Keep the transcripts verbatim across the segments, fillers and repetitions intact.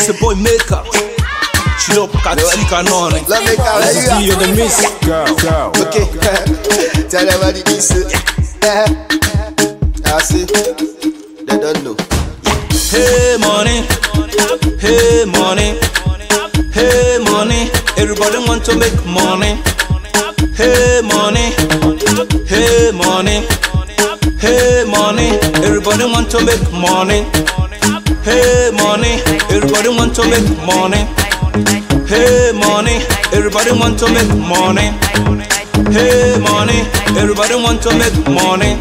It's a boy maker. Chill up, Katika Noni. Love maker, where you are? You're the miss. Go, go. Okay, tell them what it is. I see, they don't know. Hey money, hey money, hey money. Everybody want to make money. Hey money, hey money, hey money. Everybody want to make money. Hey money, everybody want to make money. Hey money, everybody want to make money. Hey money, everybody want to make money.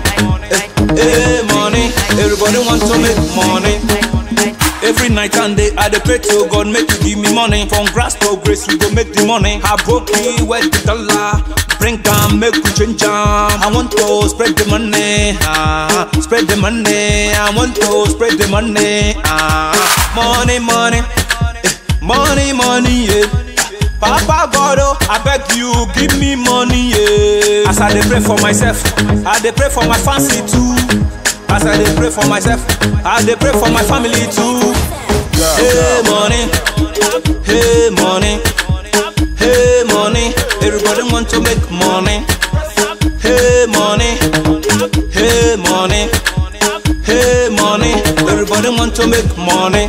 Hey money, everybody want to make money. Every night and day I dey pray to God make you give me money. From grass to grace we go make the money. I broke you with the dollar, bring down make we change am. I want to spread the money, ah, spread the money. I want to spread the money, ah, money, money, eh, money, money, yeah. Papa God, oh, I beg you, give me money, yeah. As I dey pray for myself, I dey pray for my fancy too. As I dey pray for myself, I dey pray for my family too. Hey money, hey money, hey money. Everybody want to make money. Hey money, hey money, hey money. Everybody want to make money.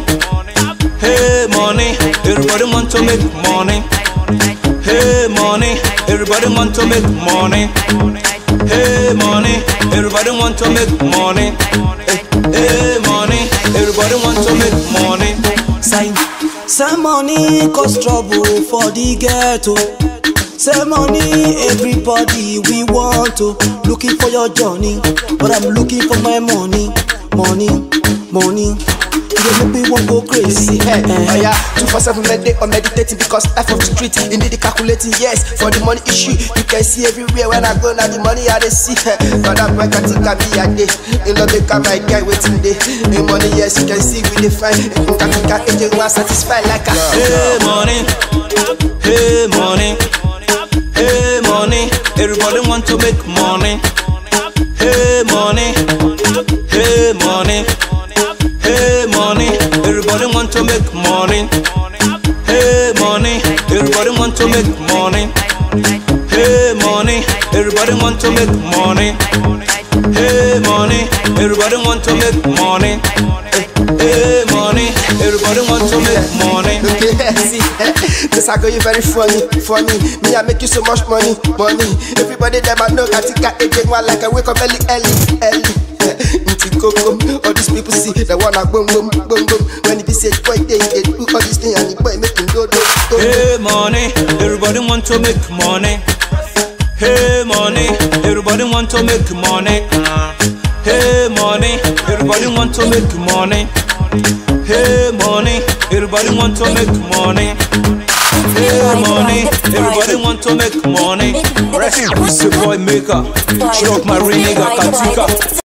Hey money, everybody want to make money. Hey money, everybody want to make money. Hey money, everybody want to make money. Hey money, everybody want to make money. Say, say money cause trouble for the ghetto. Say money, everybody we want to. Looking for your journey, but I'm looking for my money. Money, money. You make me want go crazy. Hey, uh, oh yeah, two for seven meditating or meditating because life of the street. Indeed, the calculating, yes, for the money issue. You can see everywhere when I go now the money I dey see. But that boy can think I be a day. You love me, come my guy waiting day. The money, yes, you can see we define. You can think I can get satisfied like a. Hey money, hey money, hey money. Everybody want to make money. Hey money, hey money. Hey money, everybody want to make money. Hey money, everybody want to make money. Hey money, everybody want to make money. Hey money, everybody want to make money. Hey money, everybody want to make money. Okay, see, this I go you very funny, funny. Me I make you so much money, money. Everybody them I know Katika again one like I wake up early, early, early. All these people see the one I boom boom boom boom. When it be said boy they they do all these things and the boy make him go go go. Hey money, everybody want to make money. Hey money, everybody want to make money. Hey money, everybody want to make money. Hey money, everybody want to make money. Hey money, everybody want to make money. It's a boy maker, shock my real nigga Katika.